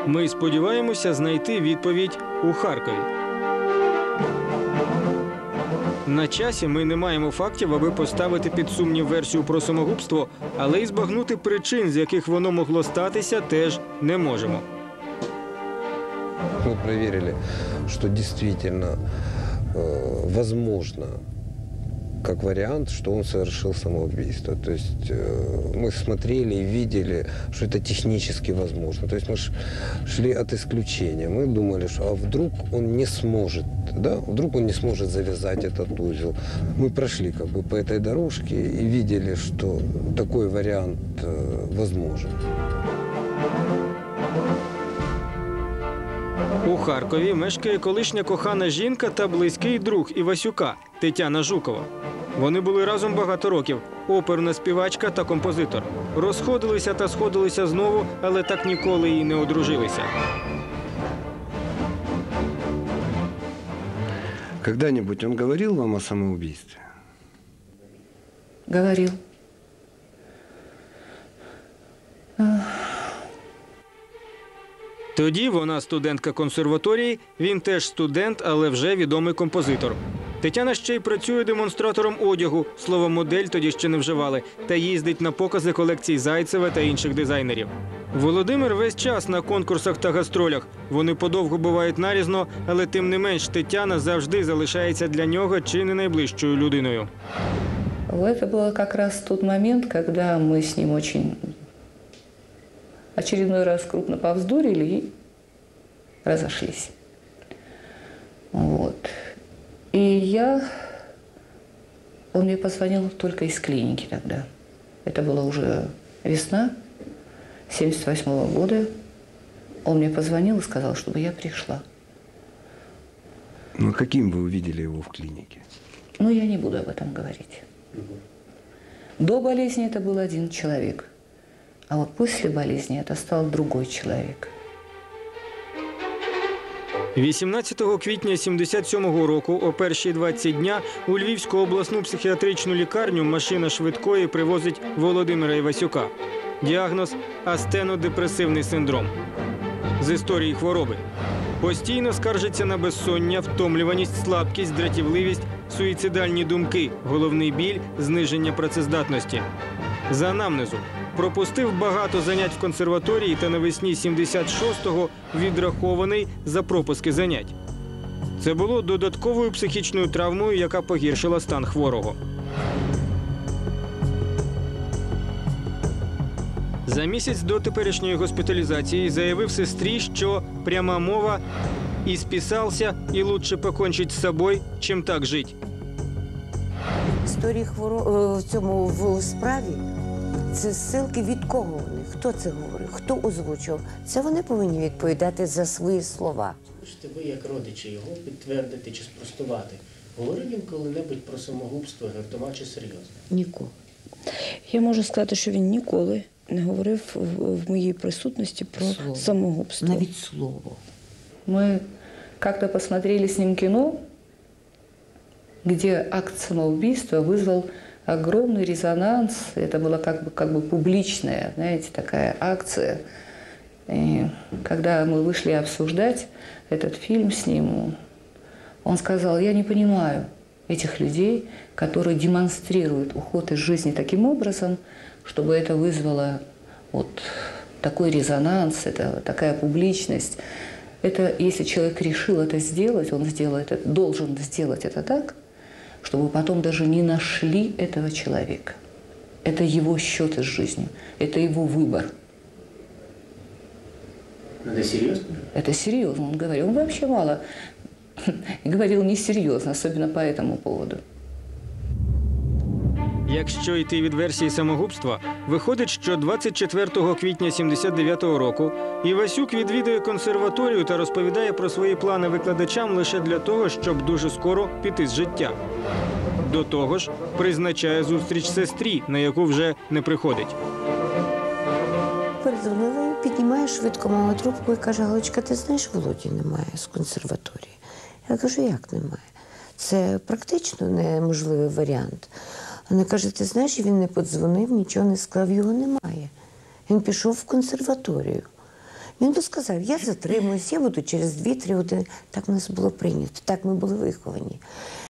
Ми сподіваємося знайти відповідь у Харкові. На часі ми не маємо фактів, аби поставити під сумнів версію про самогубство, але й збагнути причин, з яких воно могло статися, теж не можемо. Мы проверили, что действительно возможно, как вариант, что он совершил самоубийство. То есть мы смотрели и видели, что это технически возможно. То есть мы шли от исключения. Мы думали, что а вдруг он не сможет, да? Вдруг он не сможет завязать этот узел. Мы прошли как бы по этой дорожке и видели, что такой вариант возможен. У Харкові мешкає колишня кохана жінка та близький друг Івасюка – Тетяна Жукова. Вони були разом багато років – оперна співачка та композитор. Розходилися та сходилися знову, але так ніколи і не одружилися. Когда-нибудь он говорил вам о самоубийстве? Говорил. Тоді вона студентка консерваторії, він теж студент, але вже відомий композитор. Тетяна ще й працює демонстратором одягу, слово «модель» тоді ще не вживали, та їздить на покази колекцій Зайцева та інших дизайнерів. Володимир весь час на конкурсах та гастролях. Вони подовго бувають нарізно, але тим не менш Тетяна завжди залишається для нього чи не найближчою людиною. Это был как раз тот момент, когда мы с ним очень очередной раз крупно повздорили и разошлись. Вот. Он мне позвонил только из клиники тогда. Это была уже весна 1978 года. Он мне позвонил и сказал, чтобы я пришла. Ну, каким вы увидели его в клинике? Ну, я не буду об этом говорить. До болезни это был один человек. А вот после болезни это стал другой человек. 18 квітня 1977 року о 1:20 дня у Львівську обласну психіатричну лікарню машина швидкої привозить Володимира Івасюка. Діагноз – астенодепресивний синдром. З історії хвороби. Постійно скаржиться на безсоння, втомлюваність, слабкість, дратівливість, суїцидальні думки, головний біль, зниження працездатності. З анамнезу. Пропустив багато занять в консерваторії та навесні 76-го відрахований за пропуски занять. Це було додатковою психічною травмою, яка погіршила стан хворого. За місяць до теперішньої госпіталізації заявив сестрі, що пряма мова «і списався, і лучше покончить з собою, чим так жить». Історії в цьому в справі – це зсилки від кого вони, хто це говорив, хто озвучував. Це вони повинні відповідати за свої слова. Хочете ви, як родичі, його підтвердити чи спростувати? Говорив він коли-небудь про самогубство, жартома чи серйозно? Ніколи. Я можу сказати, що він ніколи не говорив в моїй присутності про самогубство. Навіть слово. Мы как-то посмотрели с ним кино, где акт самоубийства вызвал огромный резонанс. Это была как бы публичная, знаете, такая акция. И когда мы вышли обсуждать этот фильм с ним, он сказал: я не понимаю этих людей, которые демонстрируют уход из жизни таким образом, чтобы это вызвало вот такой резонанс, это такая публичность. Это если человек решил это сделать, он сделает это, должен сделать это так, чтобы потом даже не нашли этого человека. Это его счет с жизнью, это его выбор. Это серьезно? Это серьезно, он говорил. Он вообще мало говорил несерьезно, особенно по этому поводу. Якщо йти від версії самогубства, виходить, що 24 квітня 79-го року Івасюк відвідує консерваторію та розповідає про свої плани викладачам лише для того, щоб дуже скоро піти з життя. До того ж, призначає зустріч сестрі, на яку вже не приходить. Передзвонила, піднімає швидко мама трубку і каже: Галочка, ти знаєш, Володі немає з консерваторії. Я кажу: як немає? Це практично неможливий варіант. Вона каже: ти знаєш, він не подзвонив, нічого не сказав, його немає. Він пішов в консерваторію. Він би сказав, я затримуюсь, я буду через 2-3 години. Так у нас було прийнято, так ми були виховані.